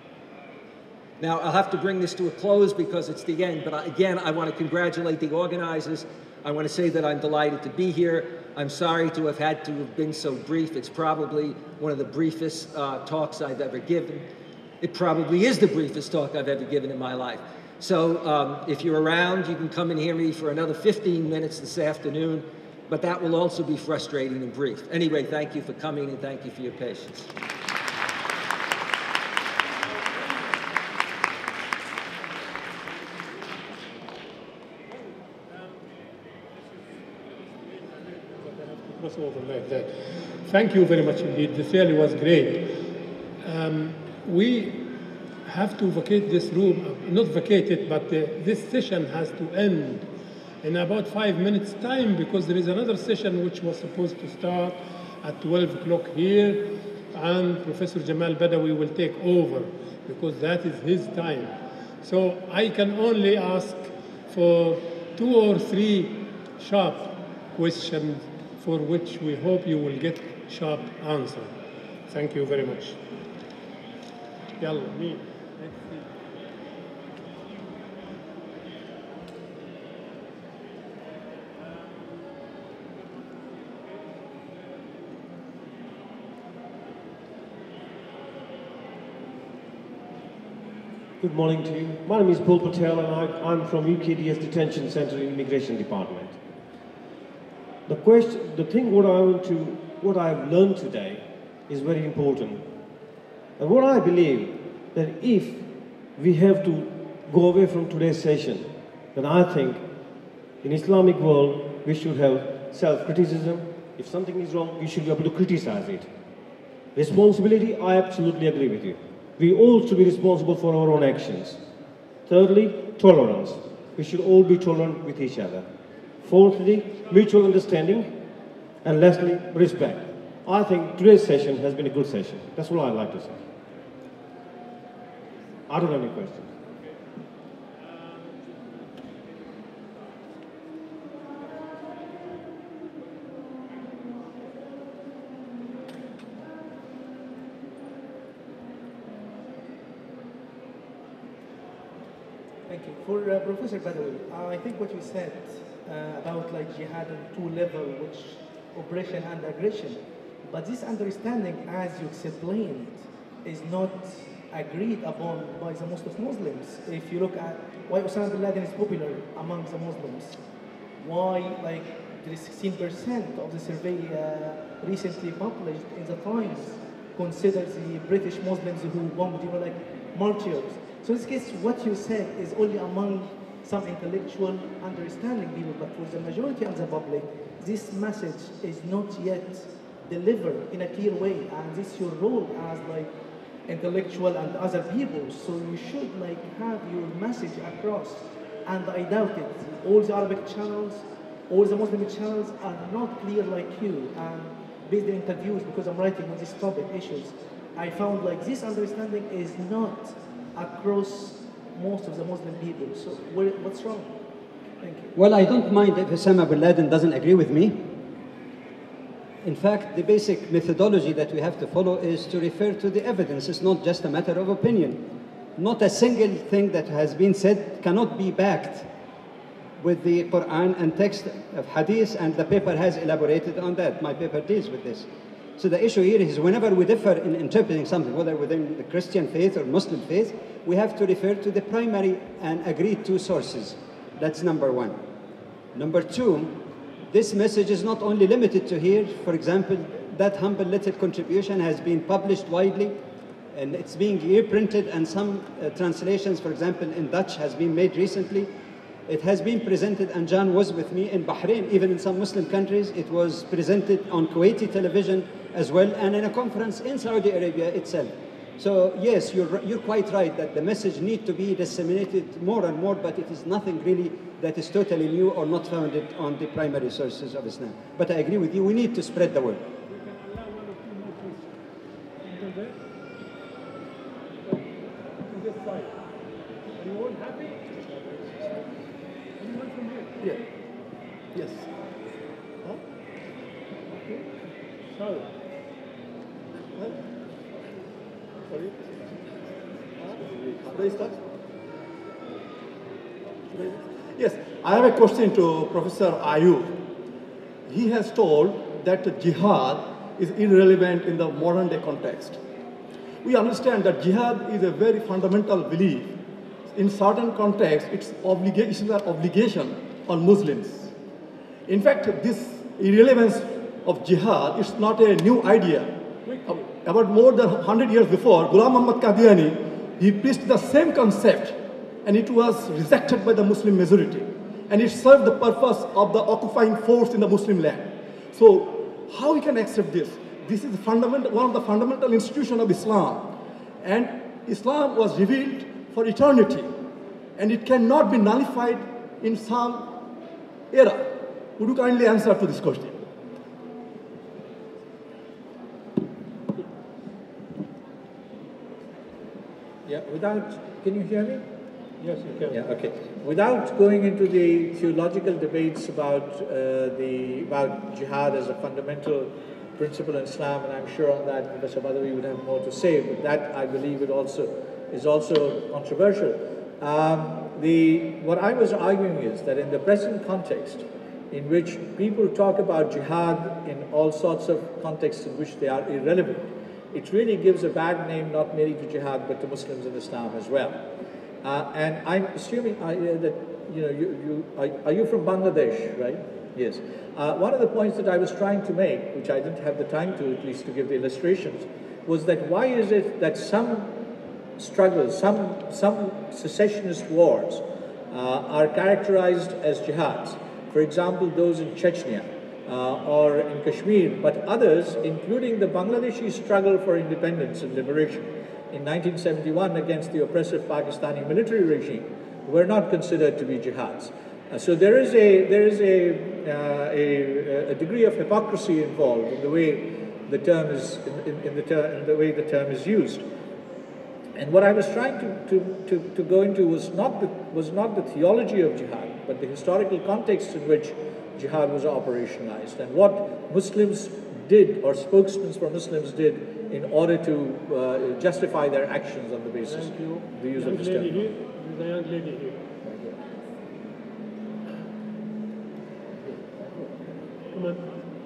E: Now, I'll have to bring this to a close because it's the end, but I, again, I want to congratulate the organizers. I want to say that I'm delighted to be here. I'm sorry to have had to have been so brief. It's probably one of the briefest uh, talks I've ever given. It probably is the briefest talk I've ever given in my life. So um, if you're around, you can come and hear me for another fifteen minutes this afternoon, but that will also be frustrating and brief. Anyway, thank you for coming and thank you for your patience.
A: Over like that. Thank you very much indeed. This really was great. Um, we have to vacate this room, not vacate it, but uh, this session has to end in about five minutes time because there is another session which was supposed to start at twelve o'clock here, and Professor Jamal Badawi will take over because that is his time. So I can only ask for two or three sharp questions for which we hope you will get sharp answer. Thank you very much. Yalla, me.
G: Good morning to you. My name is Paul Patel and I, I'm from U K D S Detention Center Immigration Department. The question, the thing what I want to, what I've learned today is very important. And what I believe that if we have to go away from today's session, then I think in Islamic world we should have self-criticism. If something is wrong, we should be able to criticize it. Responsibility, I absolutely agree with you. We all should be responsible for our own actions. Thirdly, tolerance. We should all be tolerant with each other. Fourthly, mutual understanding. And lastly, respect. I think today's session has been a good session. That's what I'd like to say. I don't have any questions.
H: Thank you. For uh, Professor Badawi, uh, I think what you said uh, about like jihad on two levels, which oppression and aggression, but this understanding, as you explained, is not agreed upon by the most of Muslims. If you look at why Osama bin Laden is popular among the Muslims, why like there is sixteen percent of the survey uh, recently published in the Times considers the British Muslims who bombed, you know, like martyrs. So in this case, what you said is only among some intellectual understanding people, but for the majority of the public, this message is not yet delivered in a clear way, and this is your role as like intellectual and other people. So you should like have your message across. And I doubt it. All the Arabic channels, all the Muslim channels are not clear like you. And based on interviews, because I'm writing on this topic issues, I found like this understanding is not across most of the Muslim people. So what's wrong? Thank you.
B: Well, I don't mind if Osama bin Laden doesn't agree with me. In fact, the basic methodology that we have to follow is to refer to the evidence. It's not just a matter of opinion. Not a single thing that has been said cannot be backed with the Quran and text of Hadith, and the paper has elaborated on that. My paper deals with this. So the issue here is whenever we differ in interpreting something, whether within the Christian faith or Muslim faith, we have to refer to the primary and agreed to sources. That's number one. Number two, this message is not only limited to here. For example, that humble little contribution has been published widely, and it's being reprinted, and some uh, translations, for example, in Dutch has been made recently. It has been presented, and John was with me in Bahrain, even in some Muslim countries. It was presented on Kuwaiti television as well, and in a conference in Saudi Arabia itself. So yes, you're, you're quite right that the message needs to be disseminated more and more, but it is nothing really that is totally new or not founded on the primary sources of Islam. But I agree with you, we need to spread the word.
A: Anyone happy? Anyone from here?
H: Yeah. Yes.
A: Huh? Okay. Sorry. Huh? Sorry?
I: Should I start? Yes, I have a question to Professor Ayub. He has told that jihad is irrelevant in the modern day context. We understand that jihad is a very fundamental belief. In certain contexts, it's, obliga it's an obligation on Muslims. In fact, this irrelevance of jihad is not a new idea. About more than one hundred years before, Ghulam Muhammad Qadiani, he preached the same concept, and it was rejected by the Muslim majority. And it served the purpose of the occupying force in the Muslim land. So how we can accept this? This is fundamental, one of the fundamental institutions of Islam. And Islam was revealed for eternity, and it cannot be nullified in some era. Would you kindly answer to this question?
C: Yeah, without, can you hear me?
A: Yes, you can.
C: Yeah, okay. Without going into the theological debates about uh, the about jihad as a fundamental principle in Islam, and I'm sure on that Professor Badawi would have more to say, but that I believe it also is also controversial. Um, the what I was arguing is that in the present context, in which people talk about jihad in all sorts of contexts in which they are irrelevant, it really gives a bad name not merely to jihad but to Muslims in Islam as well. Uh, and I'm assuming uh, that you know you, you are, are you from Bangladesh, right? Yes. Uh, one of the points that I was trying to make, which I didn't have the time to at least to give the illustrations, was that why is it that some struggles, some some secessionist wars uh, are characterized as jihads? For example, those in Chechnya uh, or in Kashmir, but others, including the Bangladeshi struggle for independence and liberation in nineteen seventy-one against the oppressive Pakistani military regime, were not considered to be jihads. Uh, so there is a there is a, uh, a a degree of hypocrisy involved in the way the term is in, in, in the ter in the way the term is used. And what I was trying to, to, to, to go into was not the was not the theology of jihad, but the historical context in which jihad was operationalized, and what Muslims did, or spokesmen for Muslims did, in order to uh, justify their actions on the basis of the use
A: young
C: of this
A: lady
C: term.
A: here. There's a young lady here. Come on.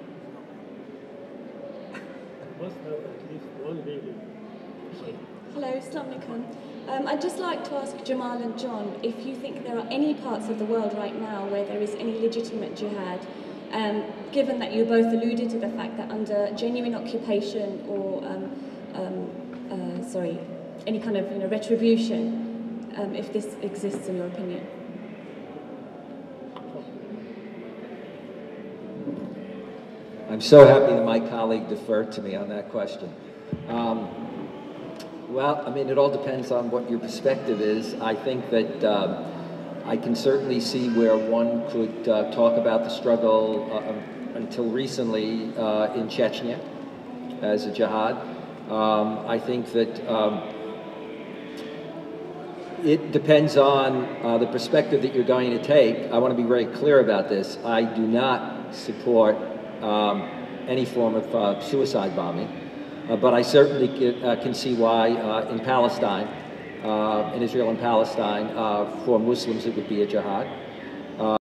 A: Must have at least one lady.
J: Hello, Assalamu alaikum. Um, I'd just like to ask Jamal and John if you think there are any parts of the world right now where there is any legitimate jihad, um, given that you both alluded to the fact that under genuine occupation or, um, um, uh, sorry, any kind of you know, retribution, um, if this exists in your opinion.
E: I'm so happy that my colleague deferred to me on that question. Um, Well, I mean, it all depends on what your perspective is. I think that um, I can certainly see where one could uh, talk about the struggle uh, until recently uh, in Chechnya as a jihad. Um, I think that um, it depends on uh, the perspective that you're going to take. I want to be very clear about this. I do not support um, any form of uh, suicide bombing, uh, but I certainly can, uh, can see why uh, in Palestine, uh, in Israel and Palestine, uh, for Muslims it would be a jihad.